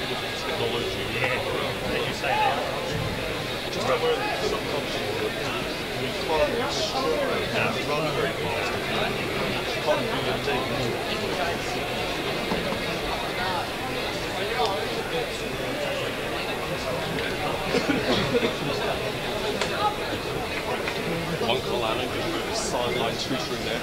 technology. Yeah, as you say that. Just that where subconsciously you can't run very fast. You can't do your things. Uncle Alan doing a bit of sideline tutoring there.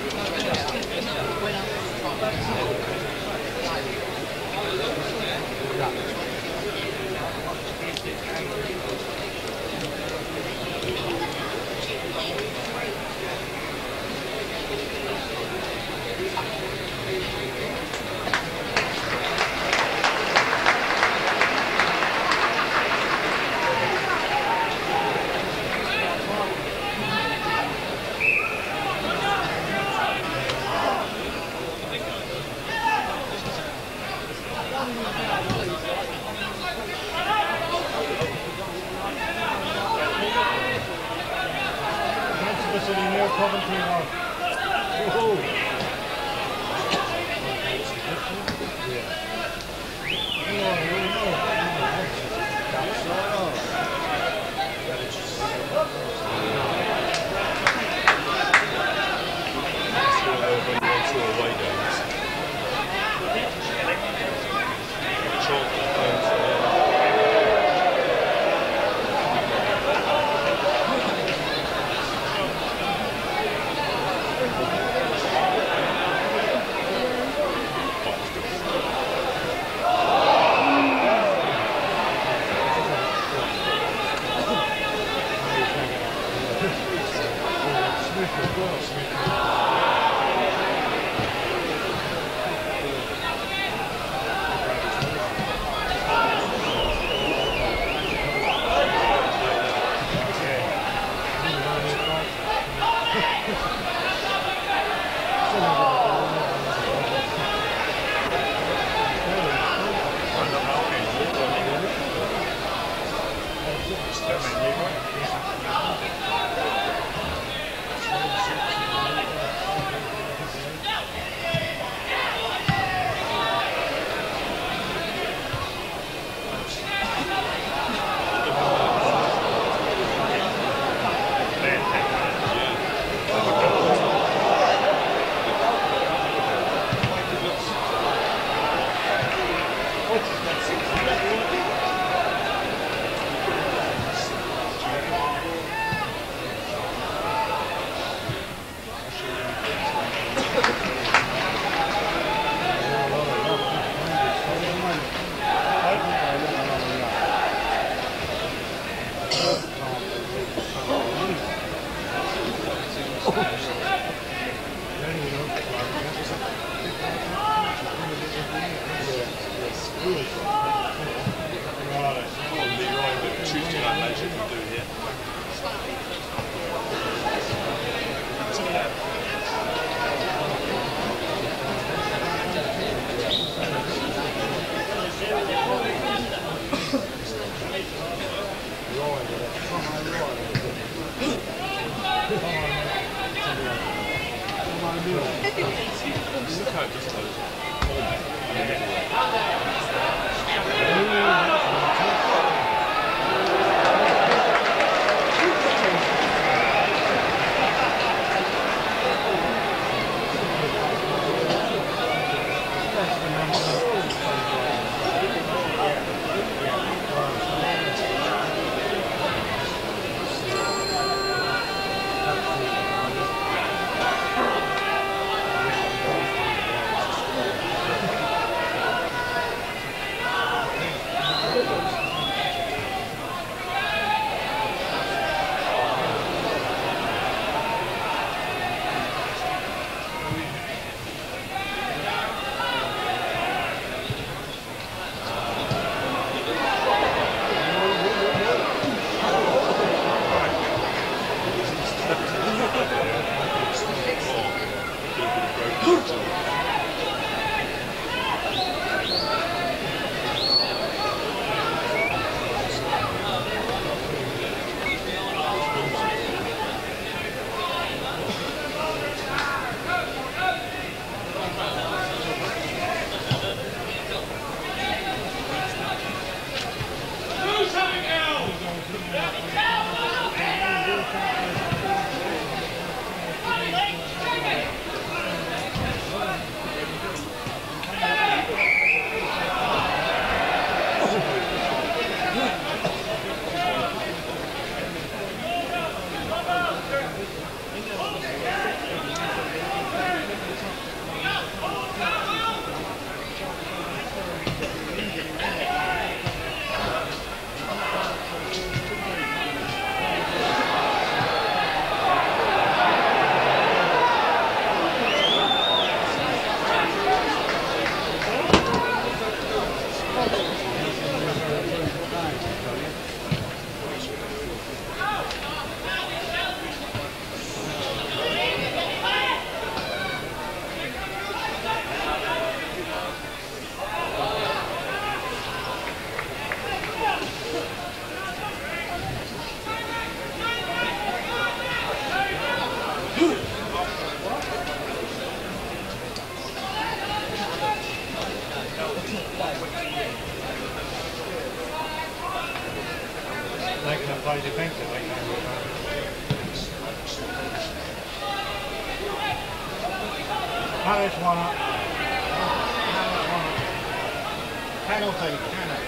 Hales one up. Hales one up. Penalty, penalty.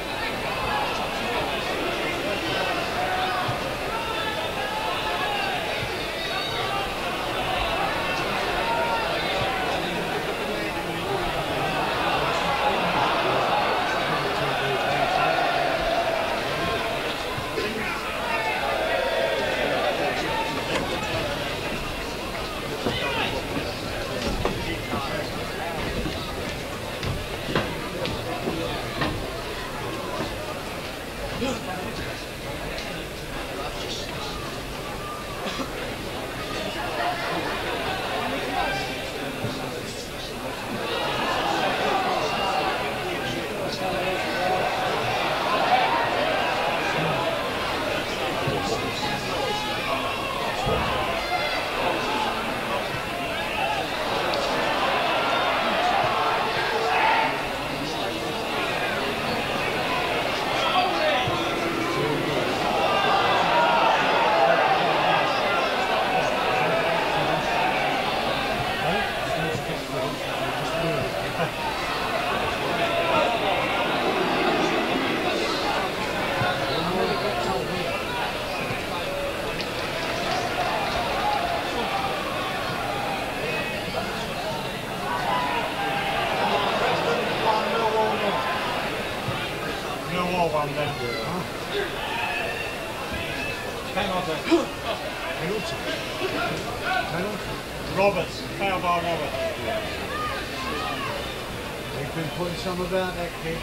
Roberts, foul by Roberts. We've been putting some about that kid.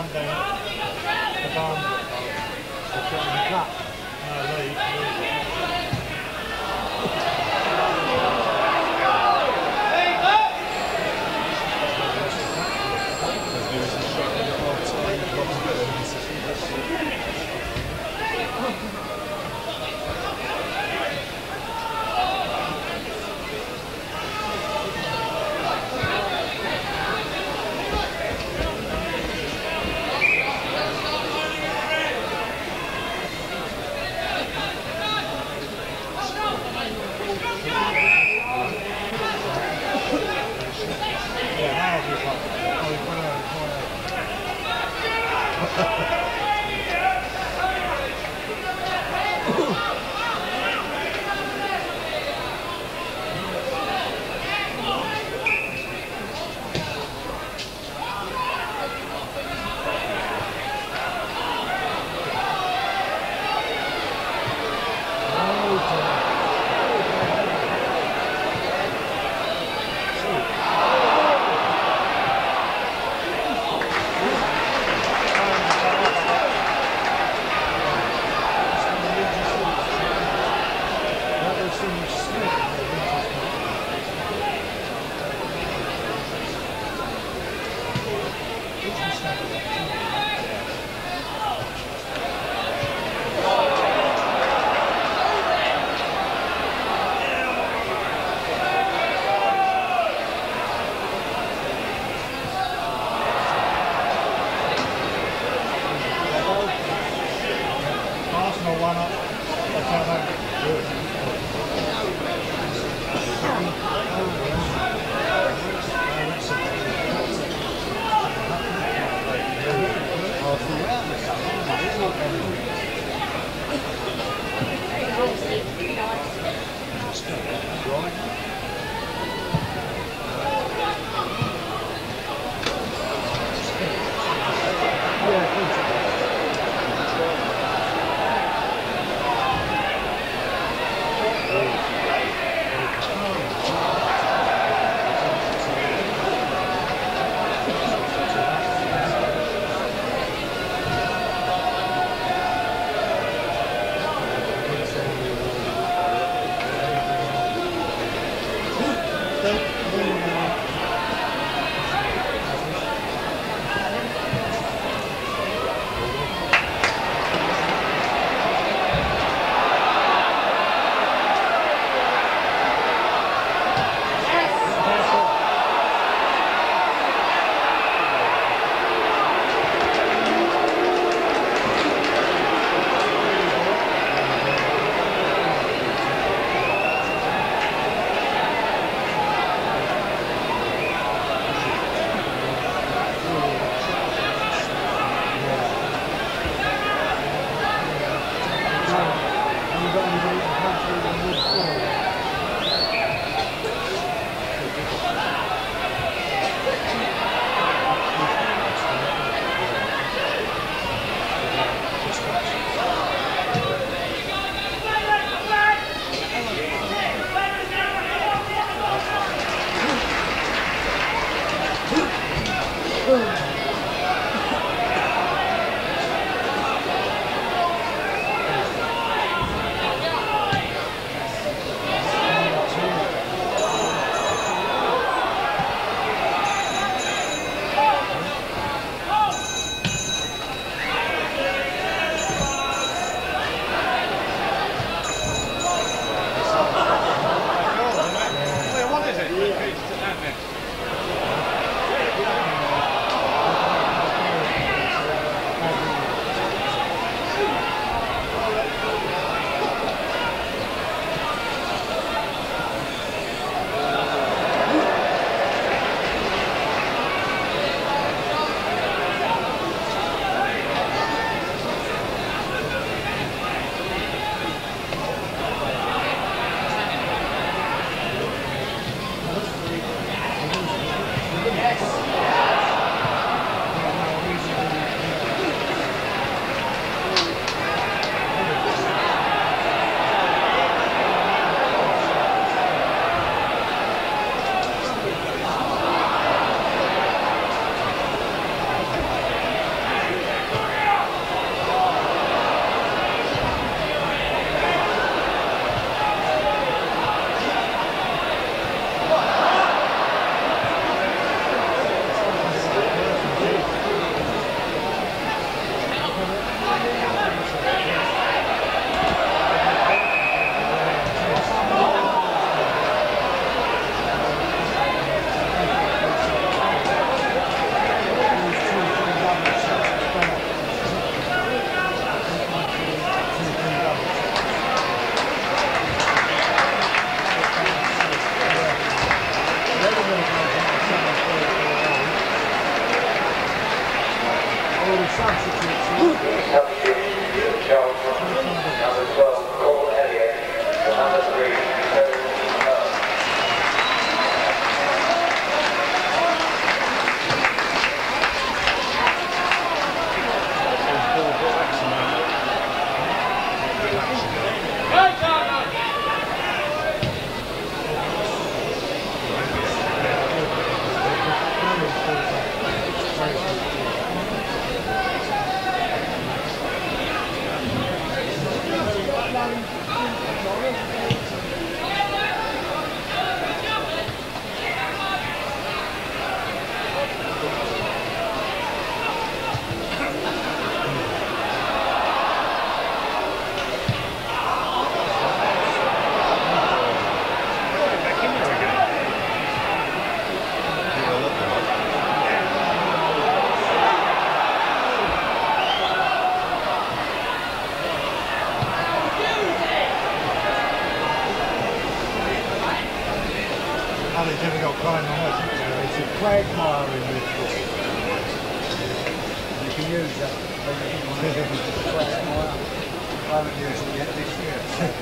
one down. The barn. What's that in the cup? No, leave. Substitute Charlton, number 12, Elliott, number 3, Ferns. He's never got crime on us. It's a quagmire in this book. You can use that when you want to use quagmire. I haven't used it yet this year.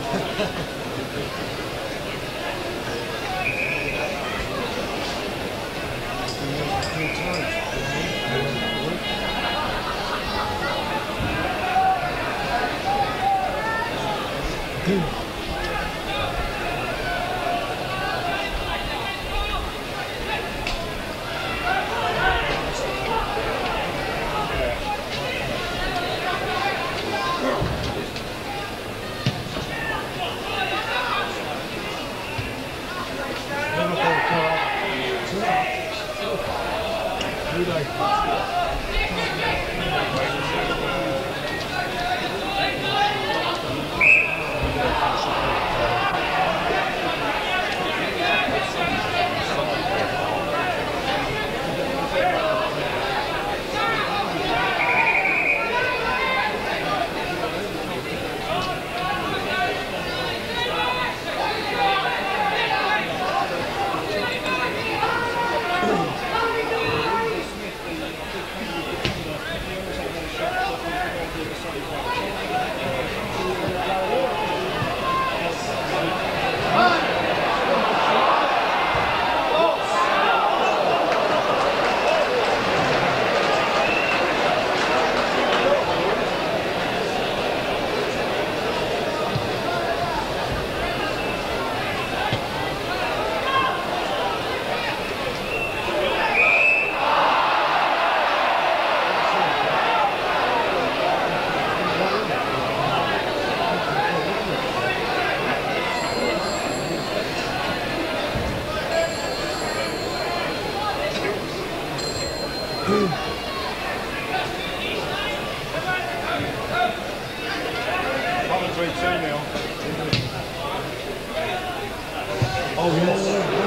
Oh, yes.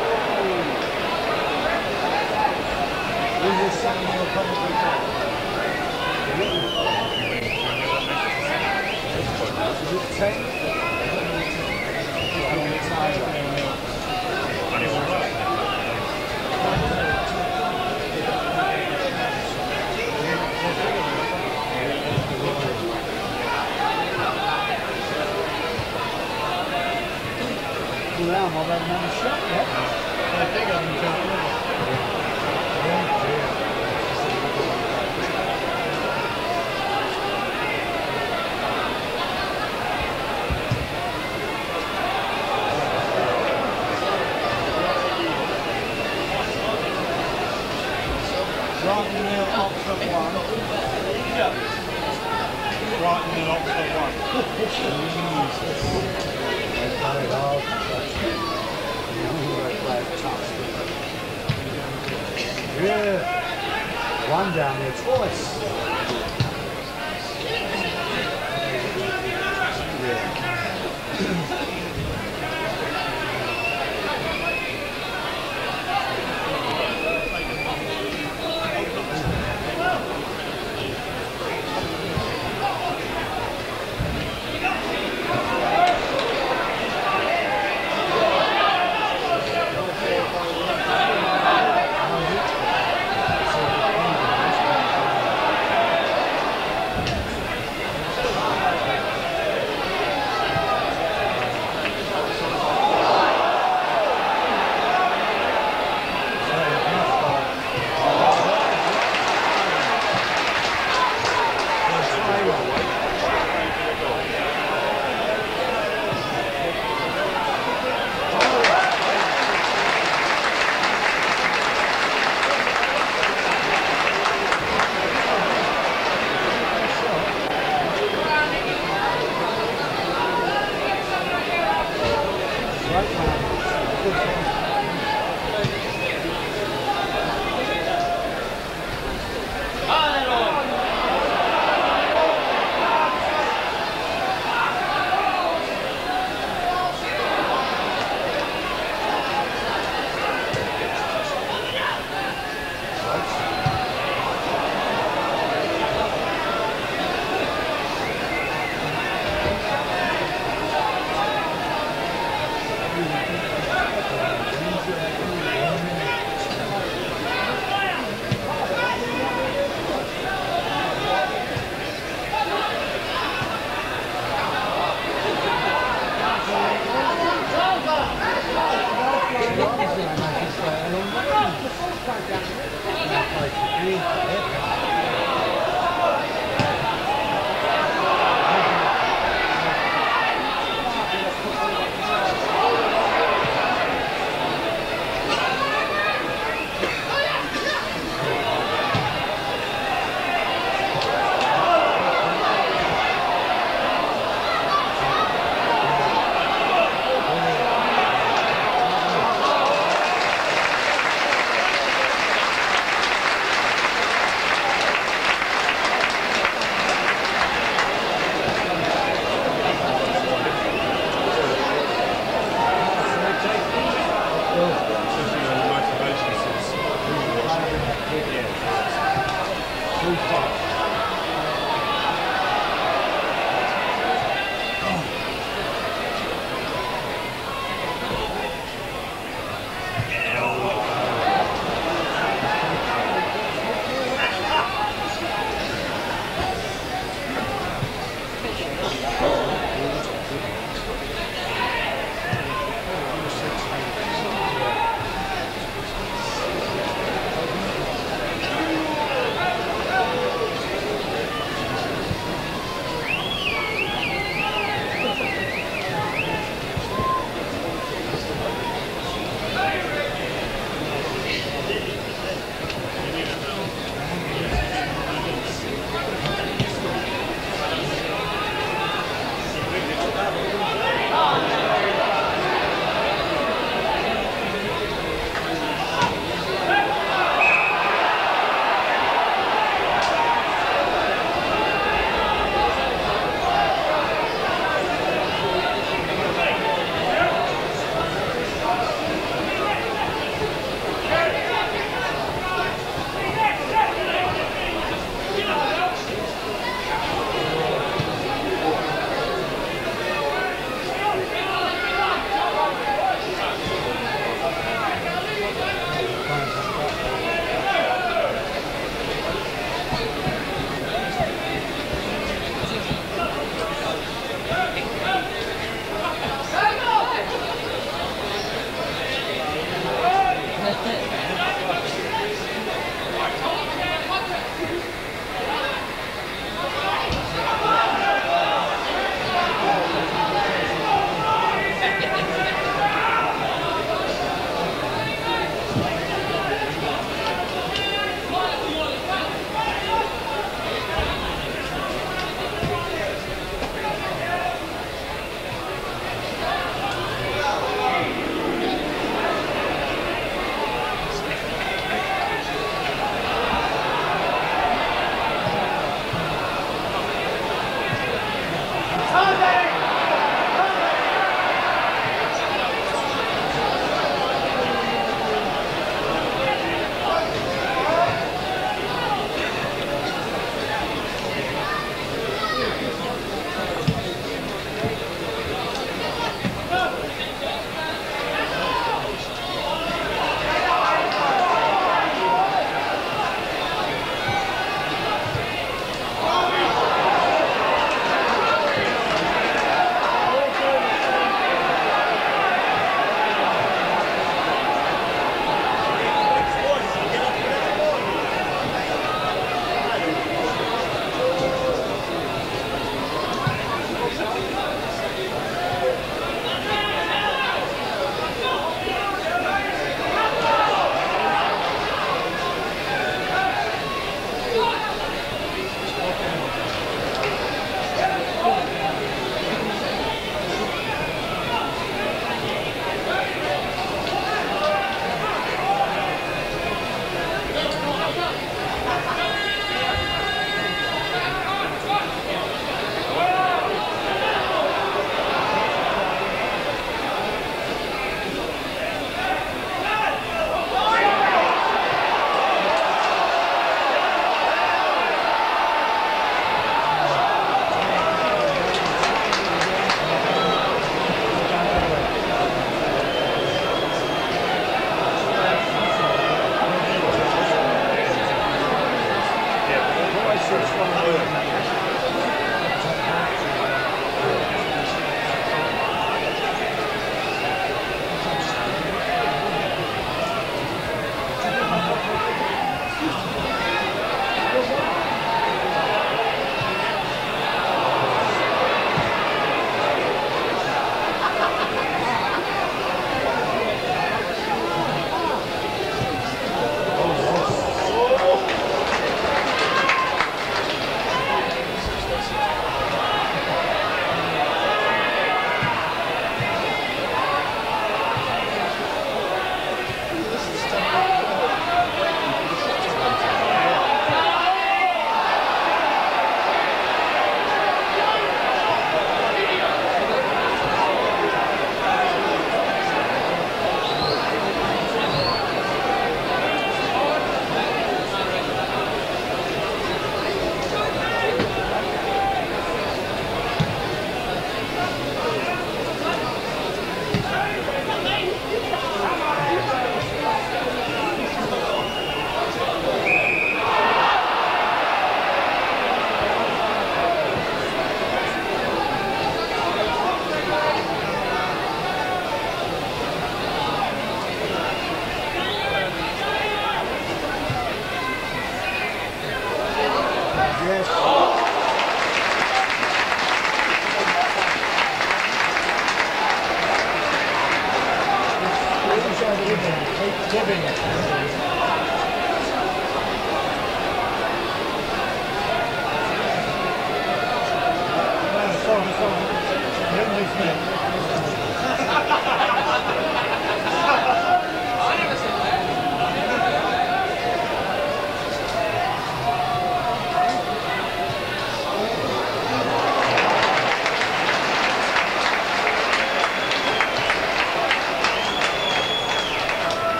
This is something you'll probably is it 10? Well, I'm already on the shot yet. I think I'm in trouble. Brighton nil, Oxford 1. Yeah. Brighton nil, Oxford 1. Yeah, one down there twice.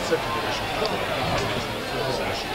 second division. Fourth division.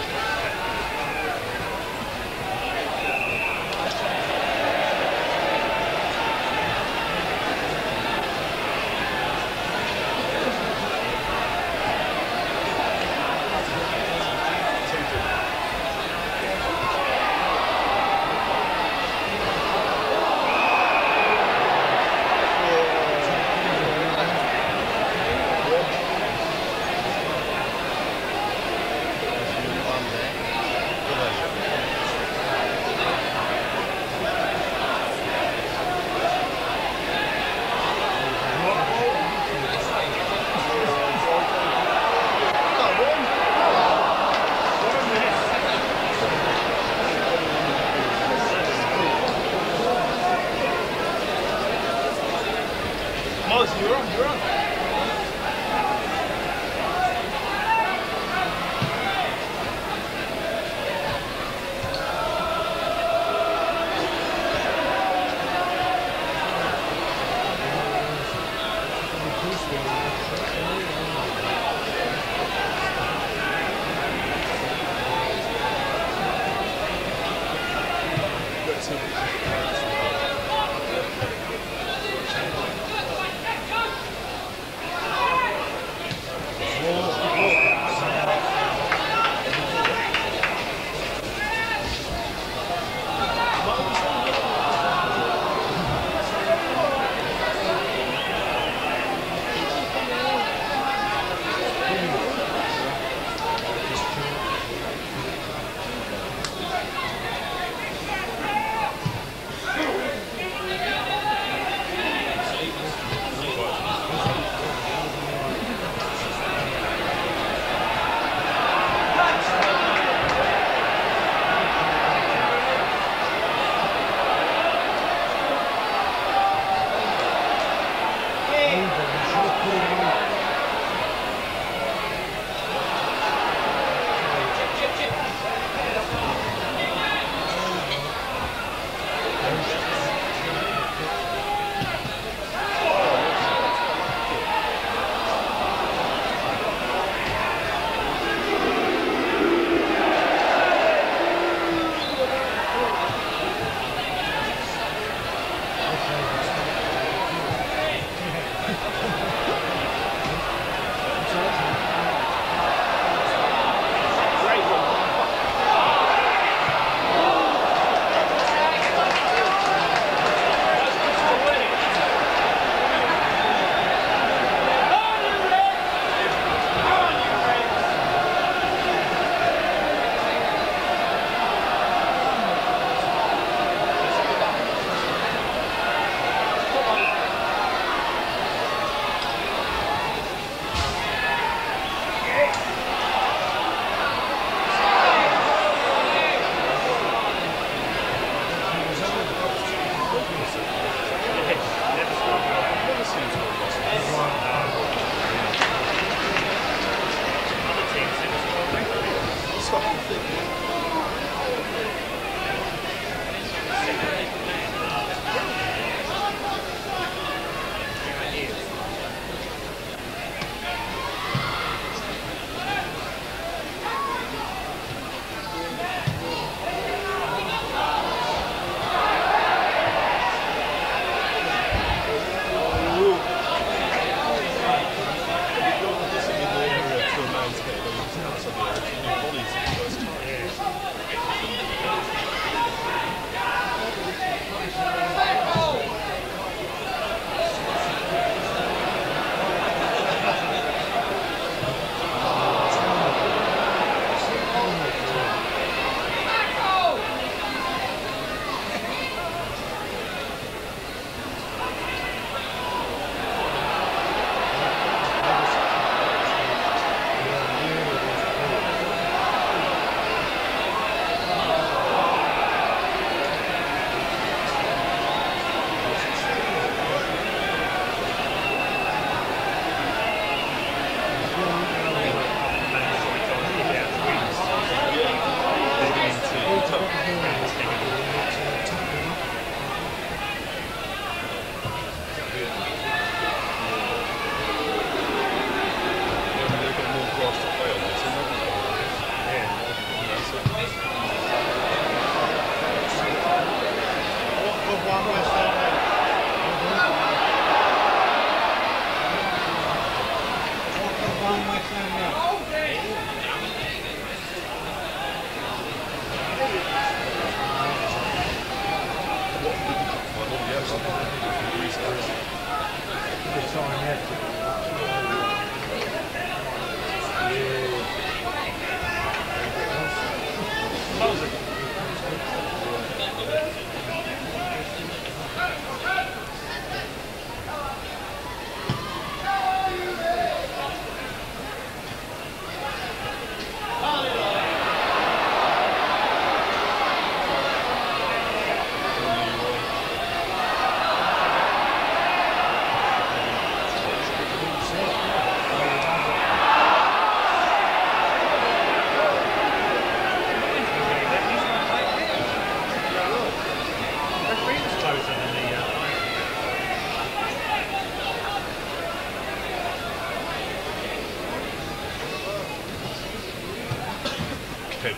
Pin.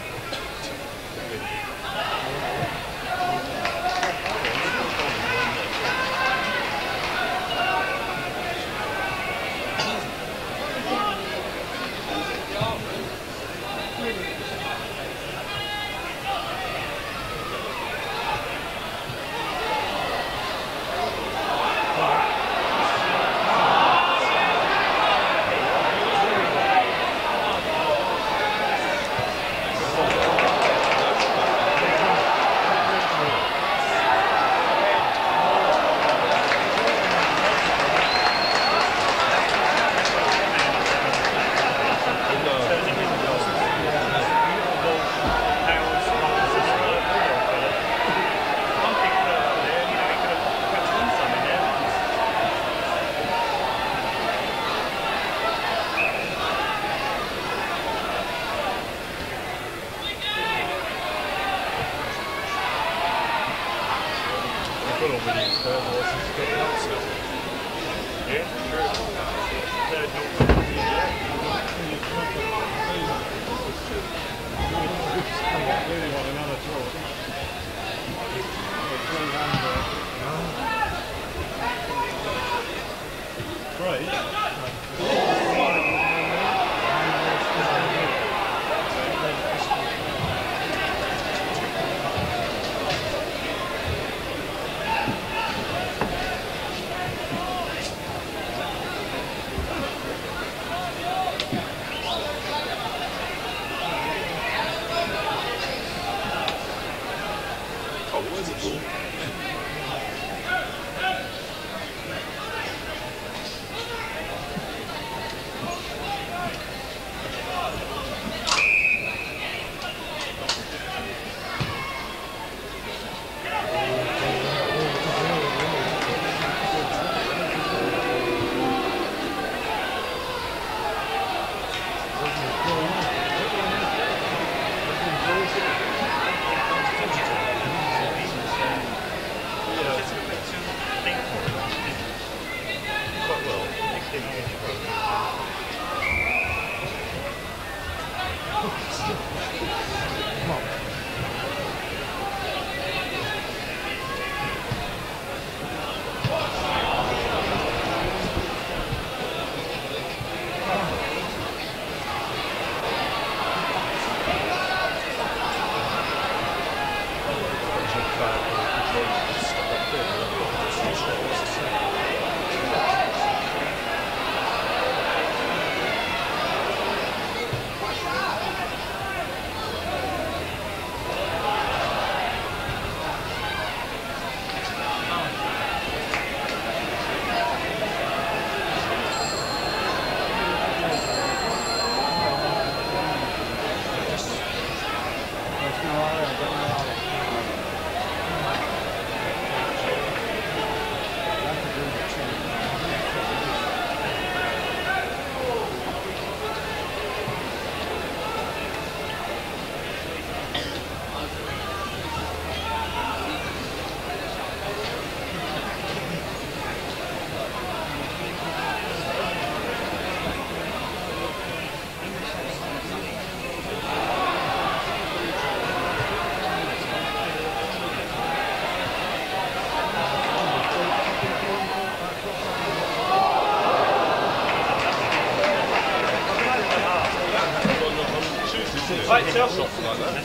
Fight yourself. Something like that.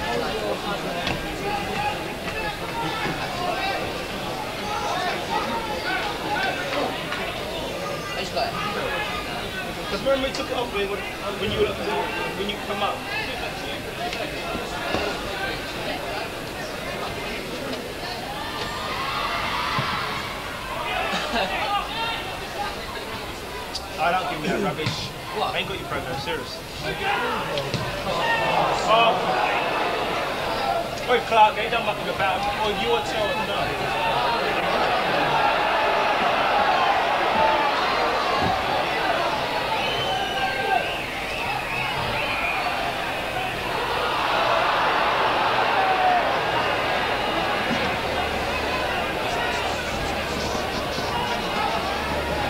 Because when we took it off, when you come up. I don't give me that rubbish. What? I ain't got your program, serious. Oh. Wait, Clark, they done mucking about. Oh, you want to tell them no.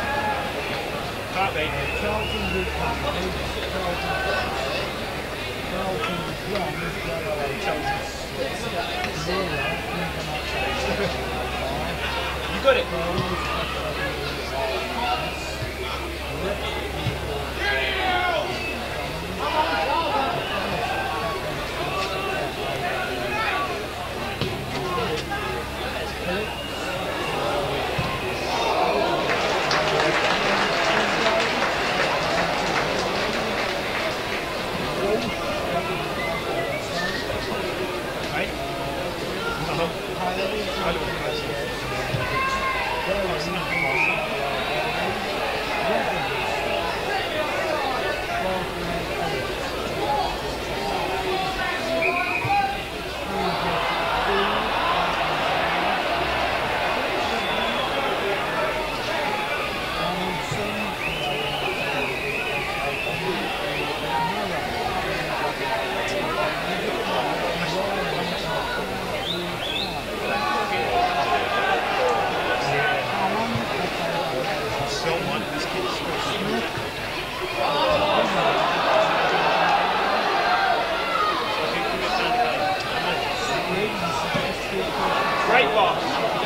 Charlton You got it. Great boss.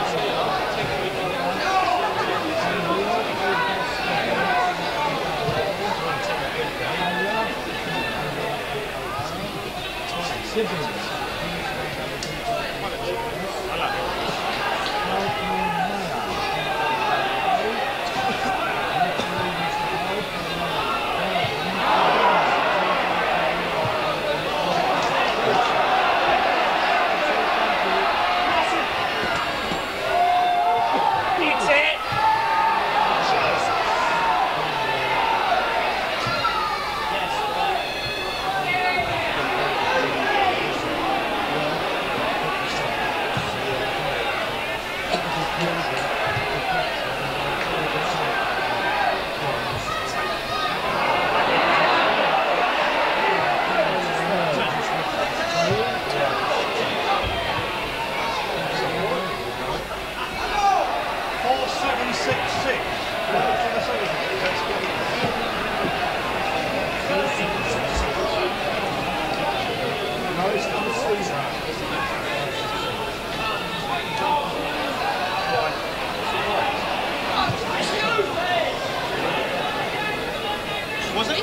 Was it?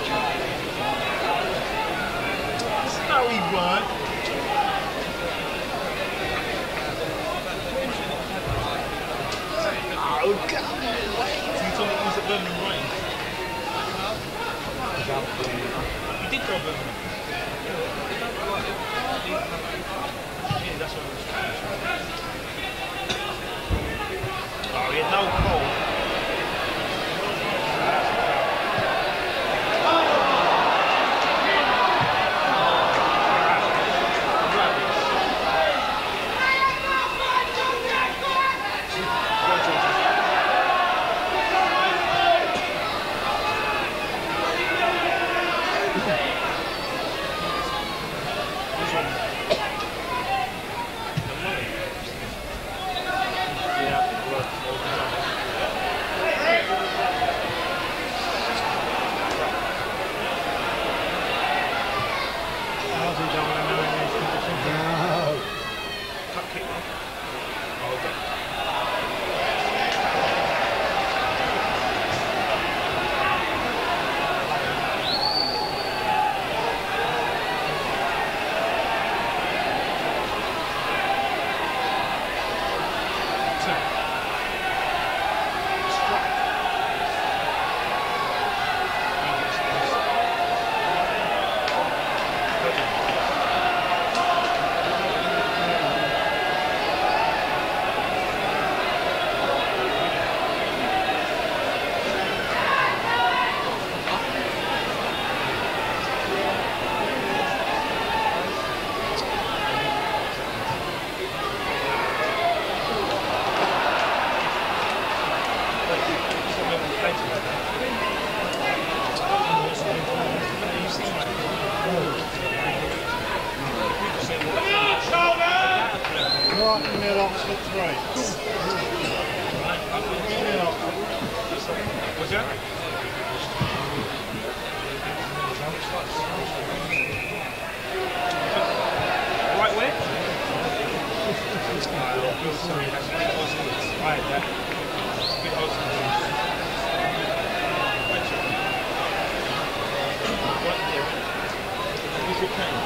No, he weren't. Oh, God. You told me he was at Birmingham Range. You did go to Birmingham. Yeah, that's what I was trying to say. Oh, he had no call. sorry, that's good hostels. Right, that. Good hostels. Who's your pen?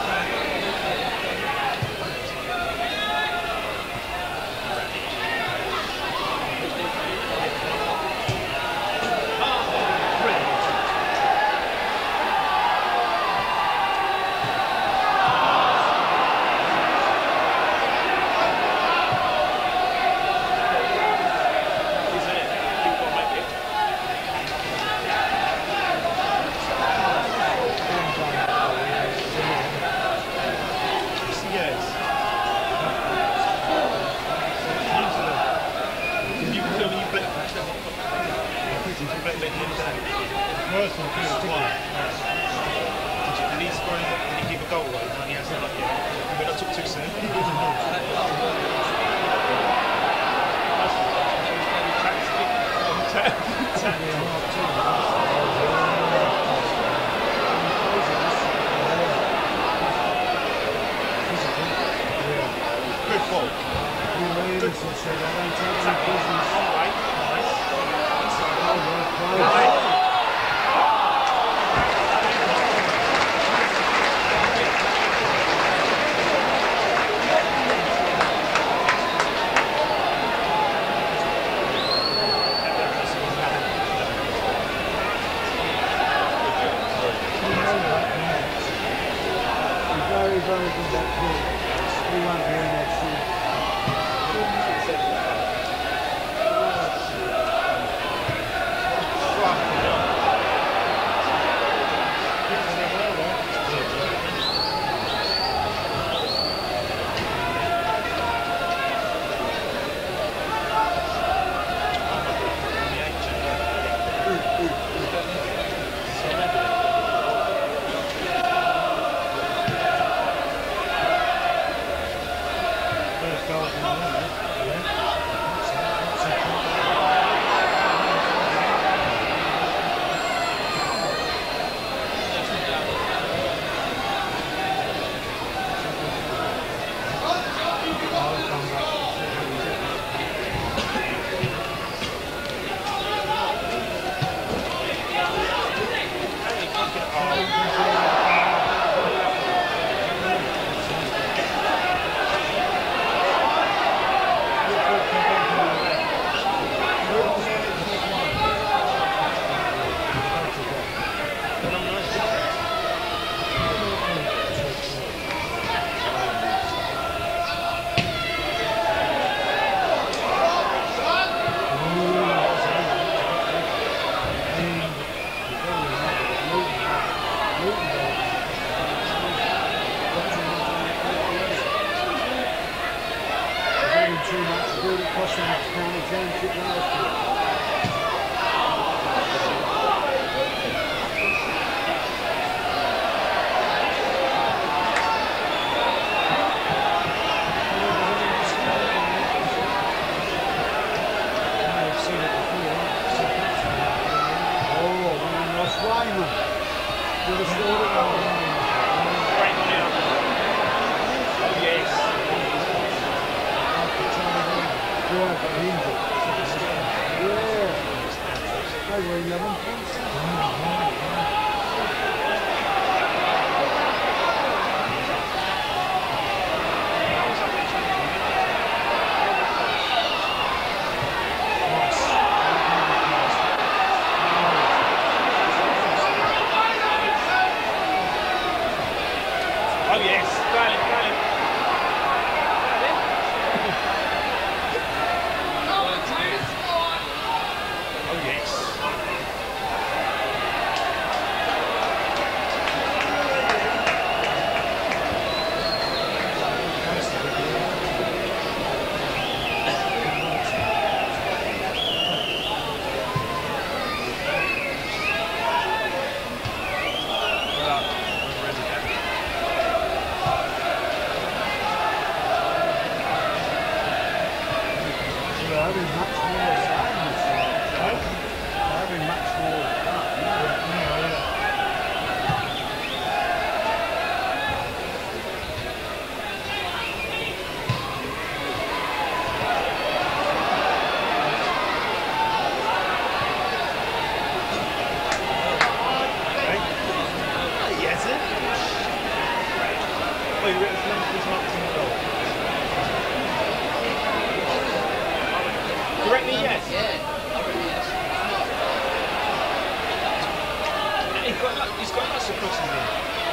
He's got lots of crosses in.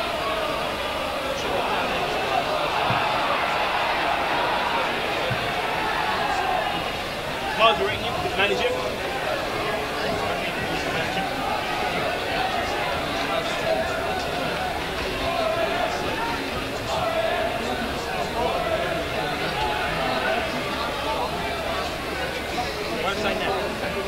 Margaret, you manage it. What's that now?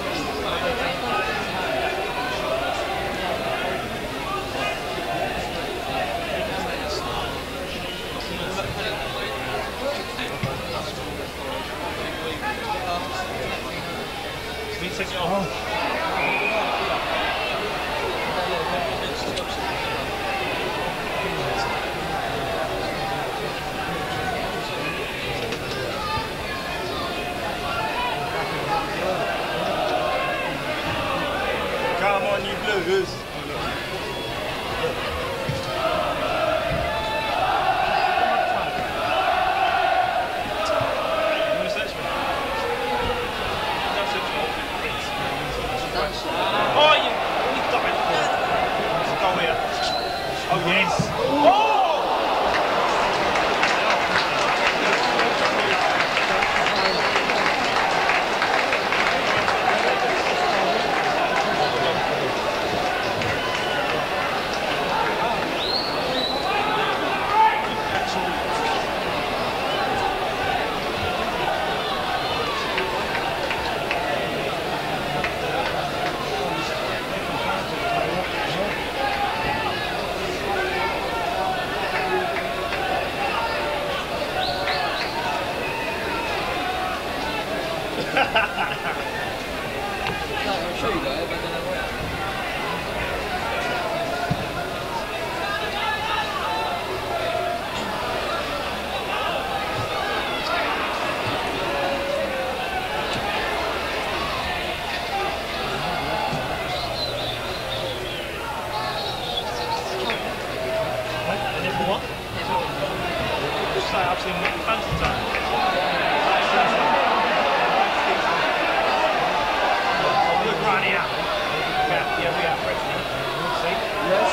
Take it off. Come on, you Blues. Oh, you died. Let's go here. Oh, yes. Oh! I'm sure you got it, but I don't know where. What? Just like I've seen fans of time. Right here. Yeah, we are President. See? Yes.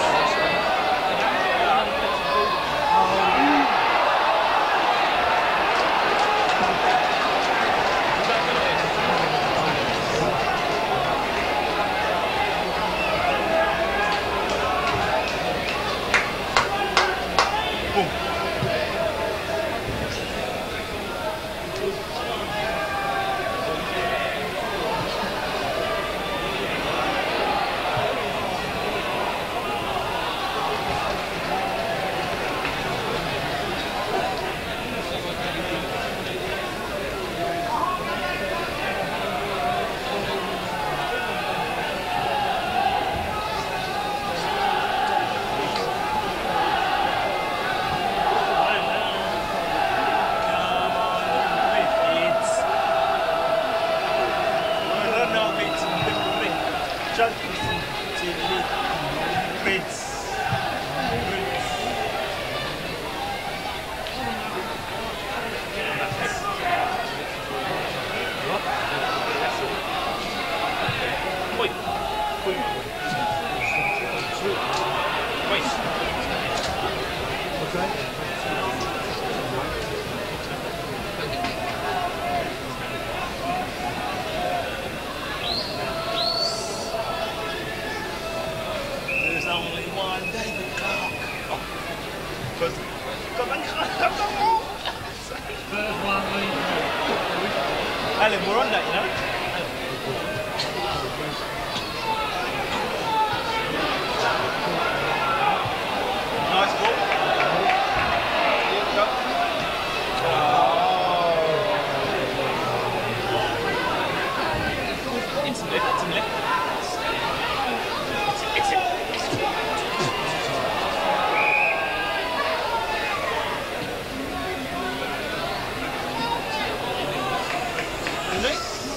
Alan, we're on that, you know? Nice ball. It's in left, it's in left. Exit. Isn't it?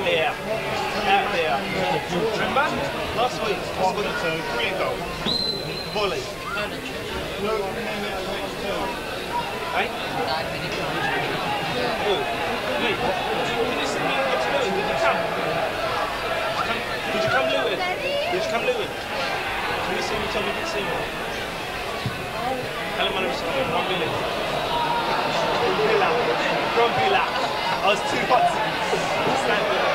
there. Out there. Remember? Last week, what was it? 3 goals. Volley. Hey? Oh. Wait. Did you see me get to Luton? Did you come? Did you come Luton? Did you come Luton? Did you see me? Tell me if you see me. Tell him I'm sorry. From Villa. I was too hot. Stand there.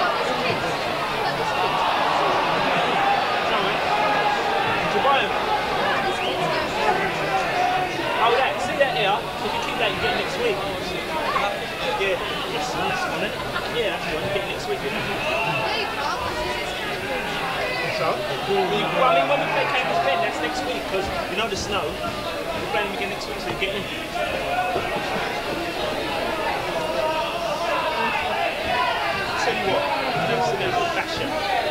Did you buy him? Oh, that. See that here? If you keep that, you get it next week. Yeah. Yes, that's one, isn't it? Yeah, that's one. You get it next week, isn't it? So? Well, I mean, when we play Cambridge Bend, that's next week, because you know the snow. We're playing them again next week, so you get in. Tell you what, I've never seen that fashion.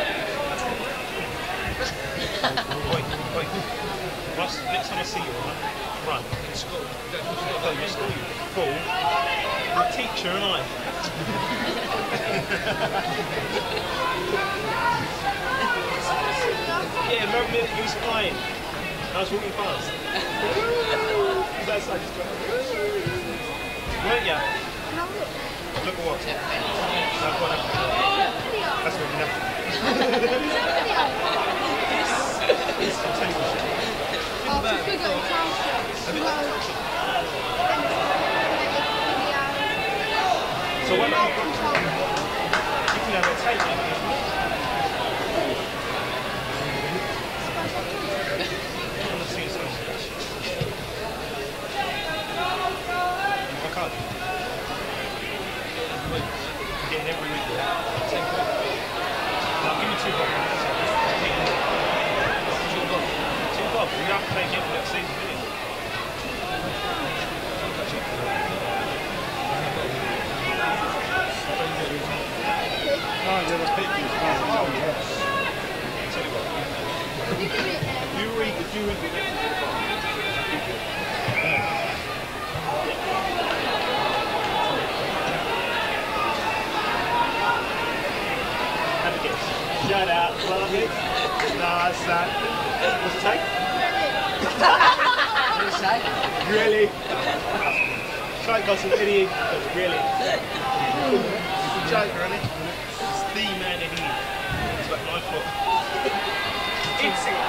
Wait. Russ, next time I see you, run. In school. Go to school, you fool. You're a teacher, and I. Yeah, remember me that you was flying. I was walking past. That's like just weren't you? Look at what? That's what you know. I'll tell you so when you can have a tape. I can't. I'm getting every week. Now give me 2 bob. 2 bob. We have to play again for next season, do you? Oh, you're the pictures. Oh, yes. Tell you what. If you read the have a guess. Shout out, love it. Nah, son. What's it say? What did it say? Really? Strike got some idiot. Really? It's a joker, isn't it? It's the man in here. It's about 9 foot. It's it.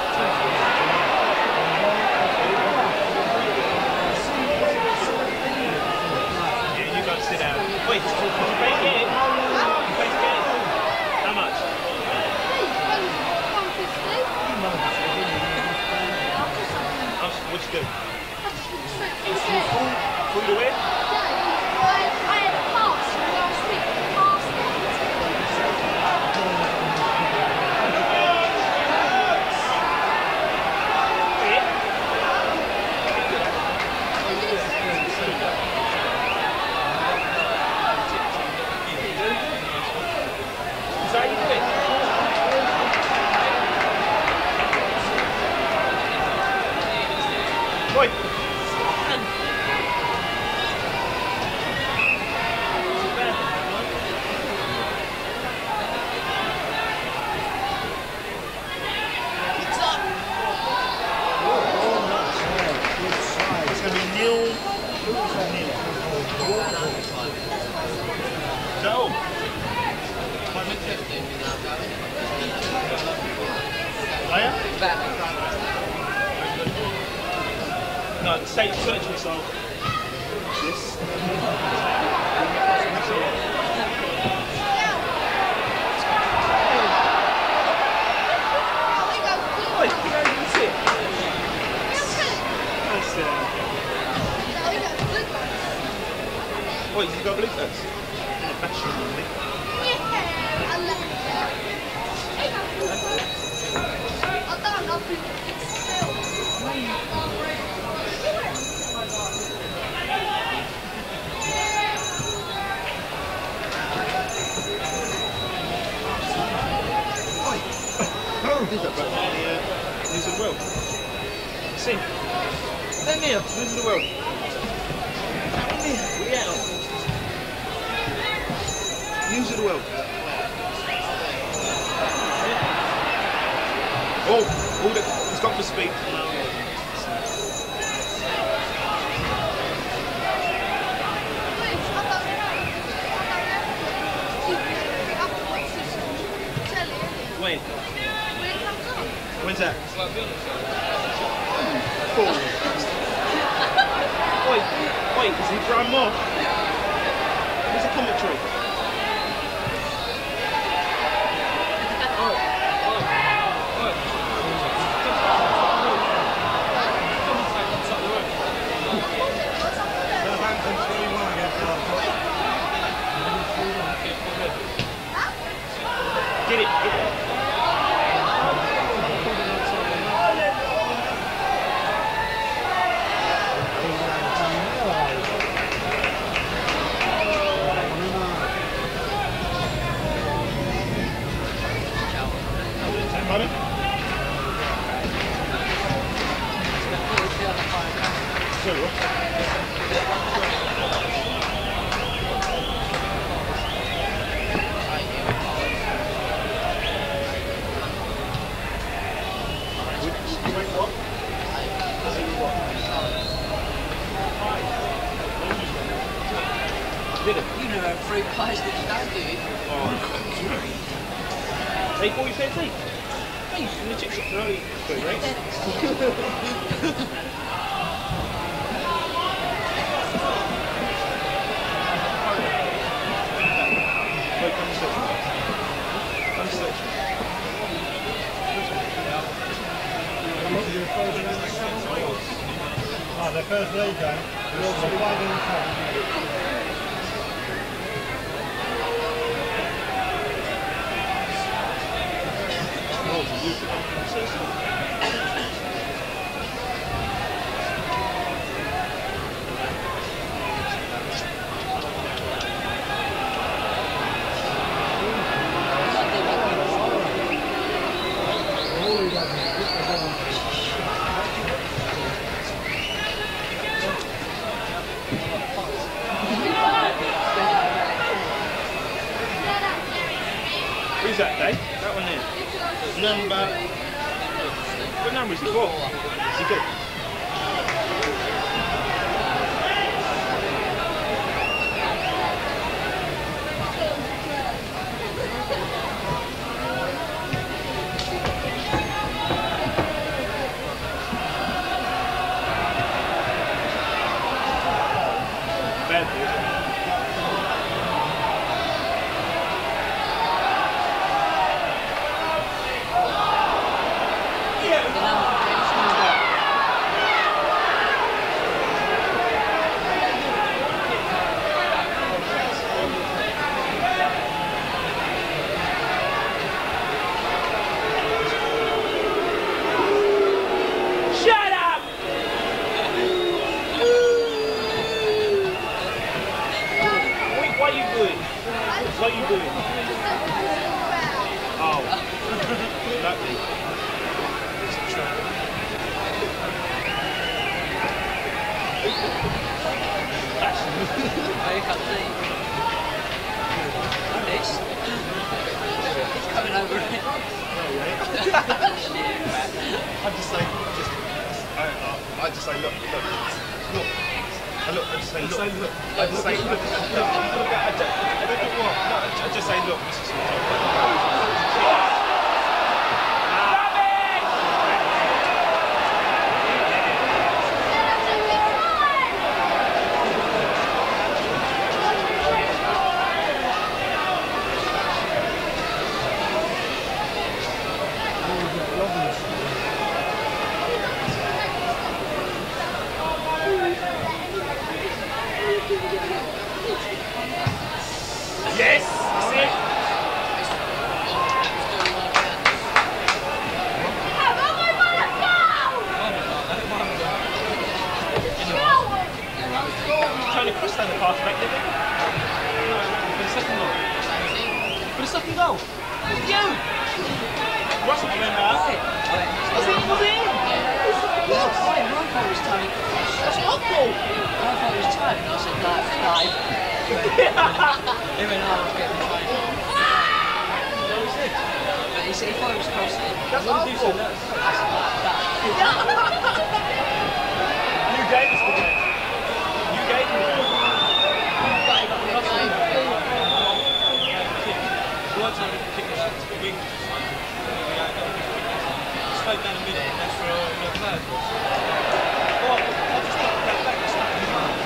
Yeah, you guys sit down. Wait, you play again? You play again? How much? What'd you do? Full to win? I had a pass last week. Is that how you do it? Oi! It's going to be nil. No. No, say search missile. This. Wait, you guys can sit. Nice sit down. Wait, you got blue first? Fashion, really. Who's that back? News of the world. See. Let me up. News of the world. Yeah. News of the world. Oh, he's gone for speed. When? When's that? Wait, is he grandma? Where's the commentary? Get it. Pardon? Sorry, what? You know how fruit pies that you don't do. Oh, hey, boy, you fair tea? Hey, in the chip shop, they're only good, right? Wait, come to Oh, their first league game. They're also playing in the cup. Who's that, Dave? That one there. Number... What number is he for? Is he good? Bad. What are you doing? Oh, lovely. It's a trap. I can't see. This? It's coming over it. I just say, look. I just say, look. I just say, look. I don't know what. No, I just say, look. This is what yes! See it? Trying to cross down the path back, did it? No, for the second goal. For the second goal? You! Russell came out. Was it him? Yes. I thought it was Tony. That's what I thought. I thought it was Tony. I said, no, it's Dave. He went, oh, I was getting the train. That was it. But he said he thought it was crossing. That's our fault. You gave us the game. You gave me the game. Straight down the middle, and that's for no flag. Well, I just took that back and stuck in the front.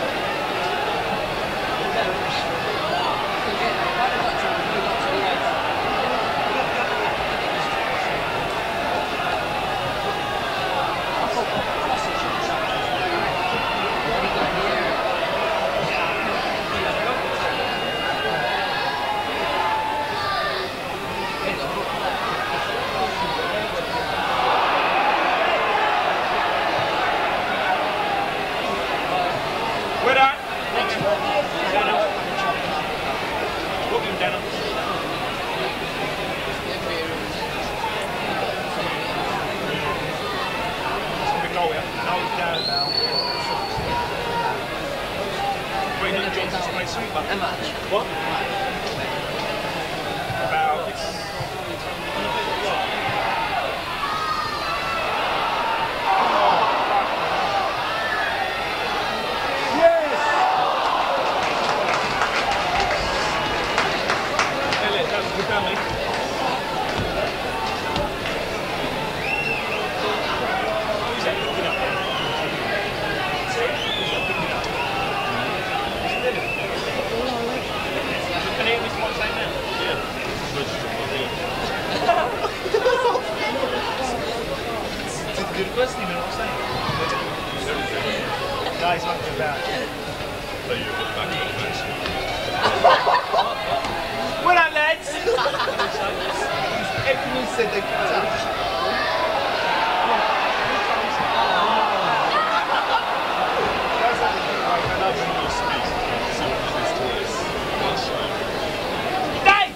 What? About Elliott, that was a good dummy. Who's that picking up? Who's that picking up? Can he always watch that now? Yeah. Did you do the first thing you know what I'm saying? No, he's not good about it. So you're back on the match. Well done, lads! Everyone said they could touch. Dave!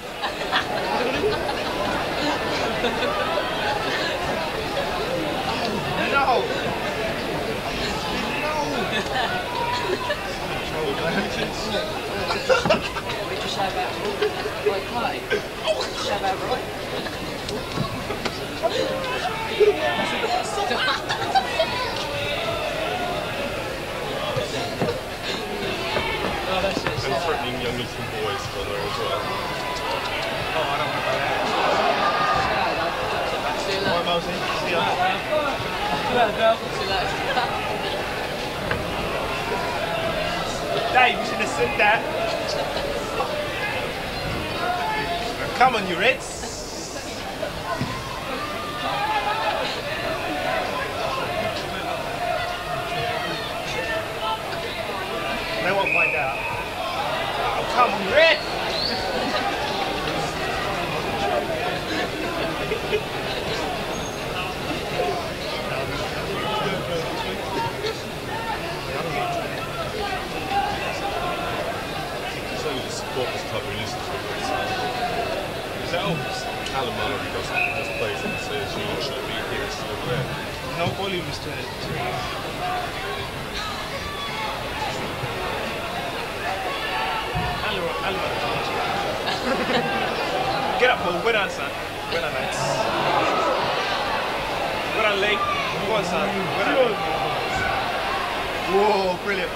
No! We just have that right play. Just have that right. Oh, that's it. And threatening young little boys for there as well. Oh, I don't want to play that. See you All right, later. Mosey. See you later. See you later. Dave, you should have said that. Come on, you Reds. They won't find out. Oh, come on, Gritt! It's only the supporters club who listen to it. Is that all? Alan Mallory just plays and says you should be here instead of there. No volume is to it. Get up, Paul. Well done, son. Well done, mates. Well done, Lee. Go on, son. Well done. Whoa, brilliant.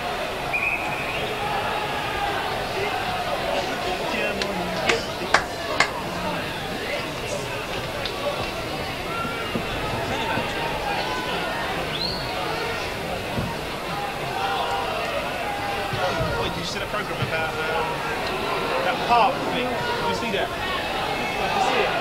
Did you see the program about that park thing? Did you see that? Did you see it?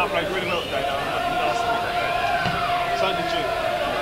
I played really well today. Last week that game. So did you.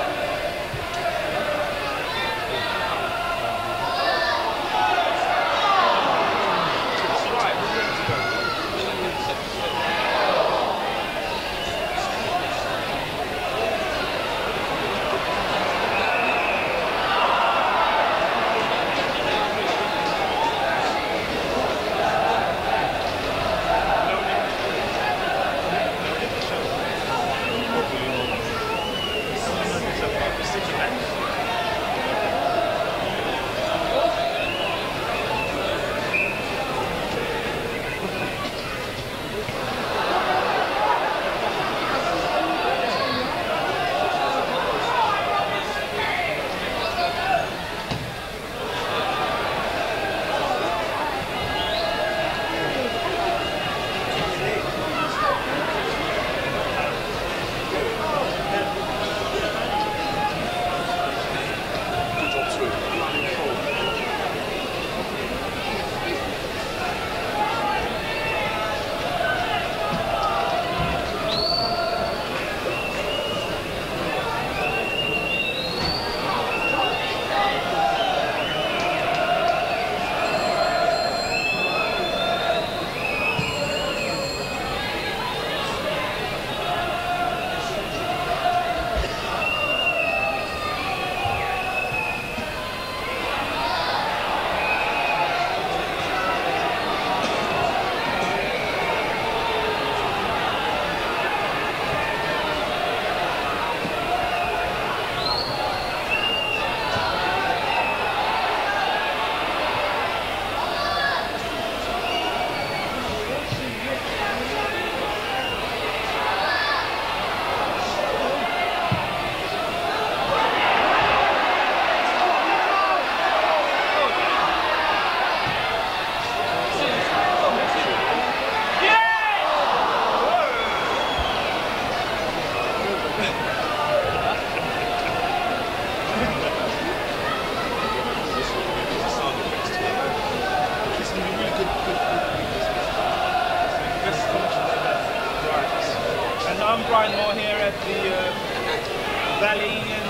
Valley, and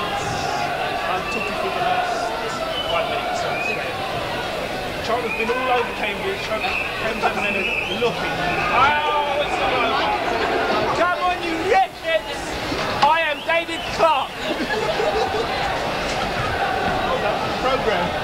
I'm talking for the last 5 minutes on this game. Charlton's been all over Cambridge, Cambridge and then looking. Oh, it's not over. Come on, you wretches! I am David Clark. Oh, that's the programme.